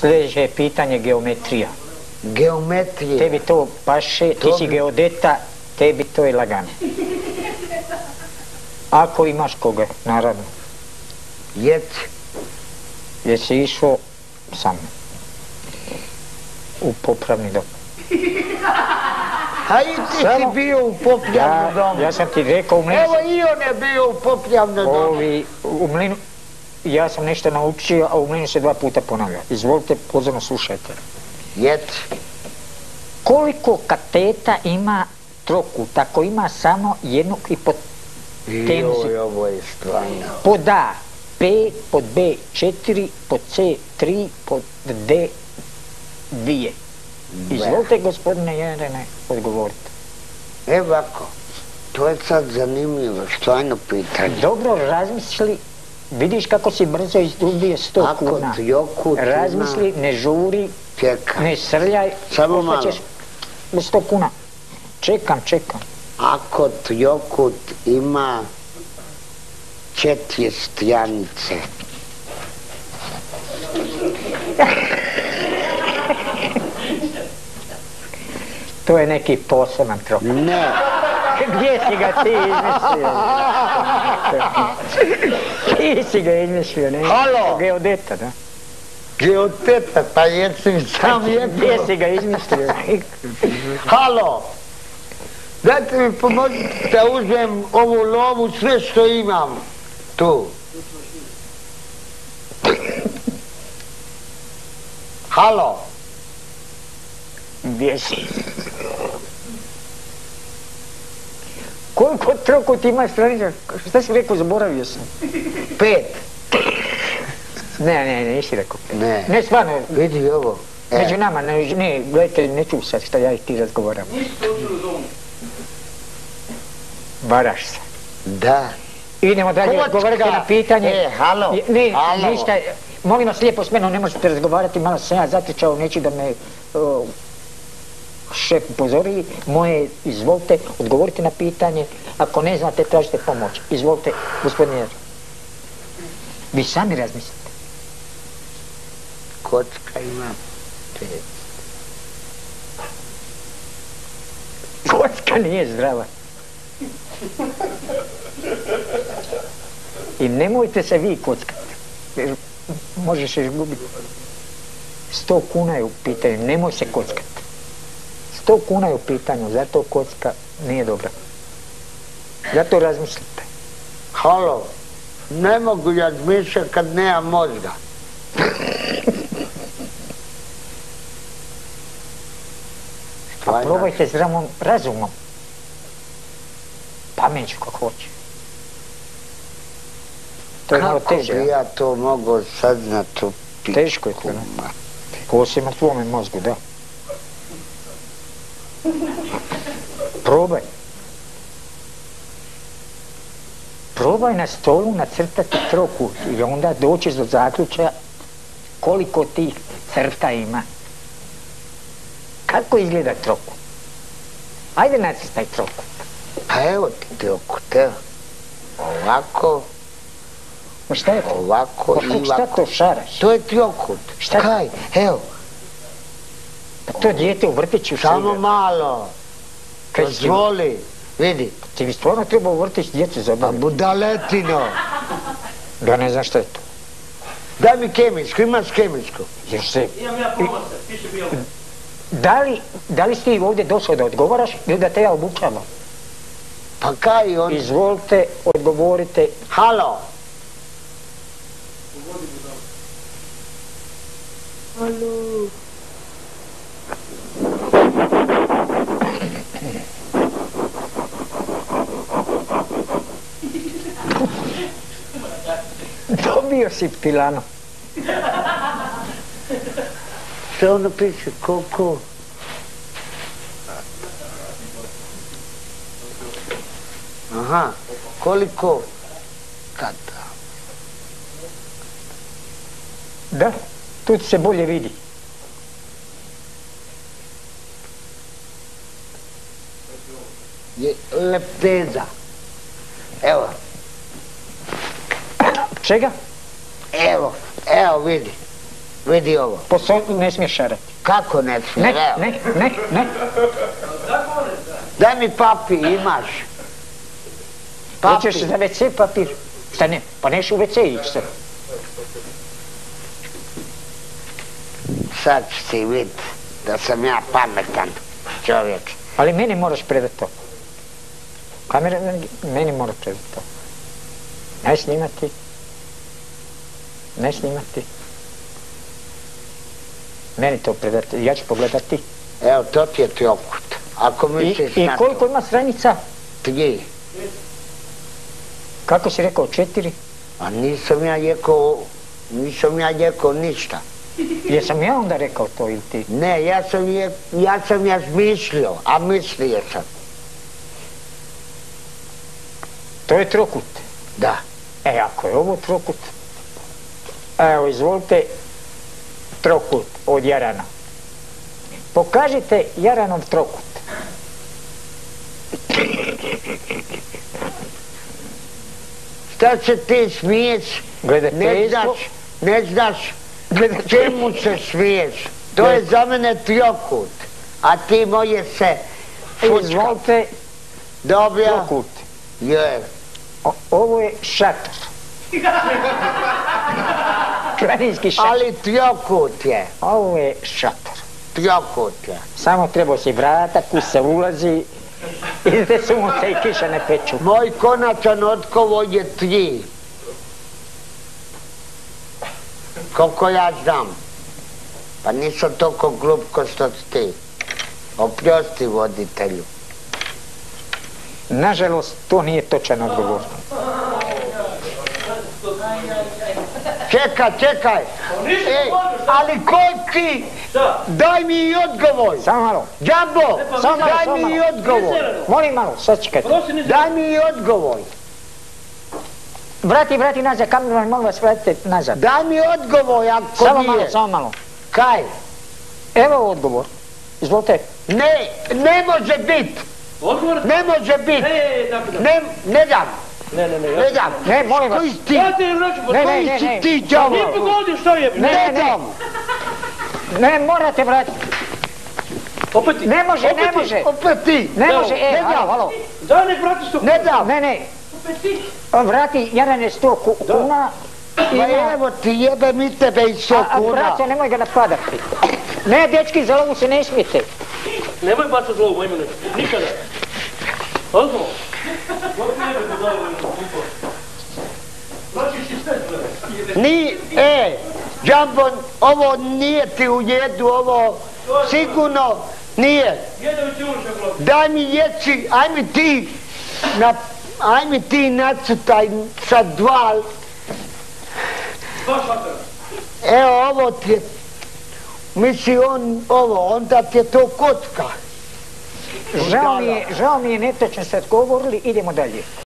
Sljedeće je pitanje geometrija. Geometrija. Tebi to paše, ti si geodeta, tebi to je lagano. Ako imaš koga, naravno. Jesi išao sam u popravni dom? A i ti si bio u popravnom domu. Ja sam ti rekao u mlinu... Evo i on je bio u popravnom domu. U mlinu... Ja sam nešto naučio, a u mlinu se 2 puta ponavlja. Izvolite, pozorno slušajte. Koliko kateta ima trokut, ako ima samo jednu hipotenuzu? Ovo je stvarno. Pod A 5, pod B 4, pod C 3, pod D 2. Izvolite, gospodine Jerene, odgovorite. Evo ovako, to je sad zanimljivo, stvarno pitanje. Dobro, razmisli, vidiš kako si brzo izdubio 100 kuna. Ako trokut ima... Razmisli, ne žuri, ne srljaj. Samo malo. 100 kuna. Čekam. Ako trokut ima 4 stranice. To je neki poseban trokut. Ne. Gdje si ga ti izmislio? Ti si ga izmislio, ne? Halo! Geodeta, da? Geodeta, pa jesi mi sam rekao. Gdje si ga izmislio? Halo! Dajte mi pomožite da uzmem ovu lovu, sve što imam tu. Halo! Gdje si? Koliko trokut ima stranica? Šta si rekao, zaboravio sam? 5. Ne, nisi rekao 5. Ne. Ne, stvarno. Vidi ovo. Među nama, ne, gledajte, ne ču sad šta ja i ti razgovaramo. Varaš se. Da. Idemo dalje, odgovorite na pitanje. Halo. Ne, ništa. Molim vas lijepo, s menom ne možete razgovarati, malo sam ja zatrčao, neću da me šef upozori. Moje, izvolite, odgovorite na pitanje. Ako ne znate, tražite pomoć. Izvolite, gospodine Jer. Vi sami razmislite. Kocka ima 5. Kocka nije zdrava. I nemojte se vi kockati, jer možeš izgubiti. 100 kuna je u pitanju, nemoj se kockati. 100 kuna je u pitanju, zato kocka nije dobra. Zato razmislite. Halo, ne mogu razmišljati kad nemam mozga. A probajte zdravom razumom. Pameću kako hoće. To je malo teže. Kako bi ja to mogao saznat u pičku? Teško je to, ne? Posebno tvome mozgu, da. Probaj. Probaj na stolu nacrtati trokut i onda doćeš do zaključaja koliko tih crta ima. Kako izgleda trokut? Ajde nacrtaj trokut. Pa evo ti trokut, evo. Ovako. Šta je to? Ovako i ovako. Šta to šaraš? To je trokut. Šta? Kaj, evo. Pa to dijete u vrtiću šira. Samo malo. Dozvoli, vidi. Ti bi stvarno trebao u vrtić djecu zabaviti. Pa budaletino. Ja ne znam šta je to. Daj mi kemijsku, imaš kemijsku? Još se... Imam ja pomoć, piše bilo. Da li si ti ovdje došao da odgovaraš ili da te ja obučavam? Pa kaj on? Izvolite, odgovorite. Halo. Halo. Dobio si pilano. Što ono piše, koliko? Aha, koliko? Kada? Da, tu se bolje vidi. Lepteza. Evo. Čega? Evo vidi. Vidi ovo. Ne smiješ šarati. Kako ne smije? Ne. Daj mi papir, imaš. Hoćeš za WC papir? Šta ne? Pa neš u WC ići sad. Sad ću ti vidjeti da sam ja pametan čovjek. Ali meni moraš predati to. Kamera, meni moraš predati to. Ne snimati. Meni to predati, ja ću pogledati. Evo, to ti je trokut. Ako misliš I na to. koliko ima stranica? 3. Kako si rekao, 4? A nisam ja rekao ništa. Jesam ja onda rekao to ili ti? Ne, ja sam razmišljao, a mislio sam. To je trokut. Da. Ako je ovo trokut, evo izvolite trokut od Jarana. Pokažite Jaranov trokut. Šta se ti smiješ? Ne znaš čemu se smiješ. To je za mene trokut, a ti moje se fučka. Izvolite trokut. Ovo je šator. Planinski šator. Ali trokut je. Ovo je šator. Trokut je. Samo treba si vrata, kus se ulazi i da sunce i kiša ne peču. Moj konačan odgovor je 3. Koliko ja znam. Pa nisam toliko glup ko što ti. Oprosti voditelju. Nažalost, to nije točan odgovor. Čekaj. Ali ko ti? Daj mi i odgovor. Samo malo. Džambo, daj mi i odgovor. Molim malo, sad čekajte. Daj mi i odgovor. Vrati nazad, kameru, molim vas, vratite nazad. Daj mi odgovor, ako nije. Samo malo. Kaj? Evo odgovor. Izvolite. Ne može biti. Odgovor? Ne može biti. Ne dam. Ne dam. Ne, molim vas. Koji si ti? Koji si ti, Džambo? Nije pogodio što je. Ne dam. Ne, morate vratiti. Opet ti. Ne može. Opet ti. Ne može, halo. Daj nek vrati 100 kuna. Ne dam. Ne. Opet ti. Vrati, Jaran je 100 kuna. Pa evo ti jebem i tebe i 100 kuna. Braće, nemoj ga napadati. Ne, dečki, za lovu se ne smijete. Nemoj bacati lovu, ajmo nešto. Nikada. Odgovor. Džambon, ovo nije ti u jedu, ovo sigurno nije. Daj mi jeci, aj mi ti nacrtaj sa 2. Evo, ovo ti je, misli onda ti je to kocka. Žao mi je, netočno ste odgovorili, idemo dalje.